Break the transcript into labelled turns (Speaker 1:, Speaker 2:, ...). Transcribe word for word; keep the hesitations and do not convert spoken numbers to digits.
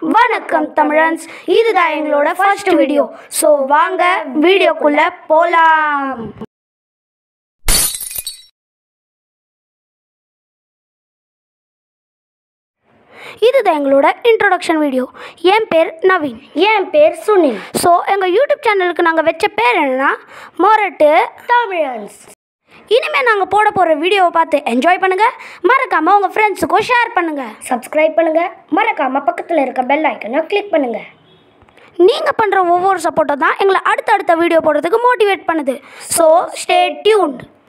Speaker 1: வணக்கம் தமிழன்ஸ், இதுதான் எங்களோட ஃபர்ஸ்ட் வீடியோ. ஸோ வாங்க வீடியோக்குள்ள போலாம். இதுதான் எங்களோட இன்ட்ரோடக்ஷன் வீடியோ. என் பேர் நவீன்.
Speaker 2: என் பேர் சுனில்.
Speaker 1: ஸோ எங்கள் யூடியூப் சேனலுக்கு நாங்கள் வச்ச பேர் என்னன்னா மொரட்டு
Speaker 2: தமிழன்ஸ்.
Speaker 1: இனிமேல் நாங்கள் போட போகிற வீடியோவை பார்த்து என்ஜாய் பண்ணுங்கள். மறக்காமல் உங்கள் ஃப்ரெண்ட்ஸுக்கும் ஷேர் பண்ணுங்கள்.
Speaker 2: சப்ஸ்கிரைப் பண்ணுங்கள். மறக்காமல் பக்கத்தில் இருக்க பெல் ஐக்கனை கிளிக் பண்ணுங்கள்.
Speaker 1: நீங்கள் பண்ணுற ஒவ்வொரு சப்போர்ட்டும் தான் எங்களை அடுத்தடுத்த வீடியோ போடுறதுக்கு மோட்டிவேட் பண்ணுது. So stay tuned.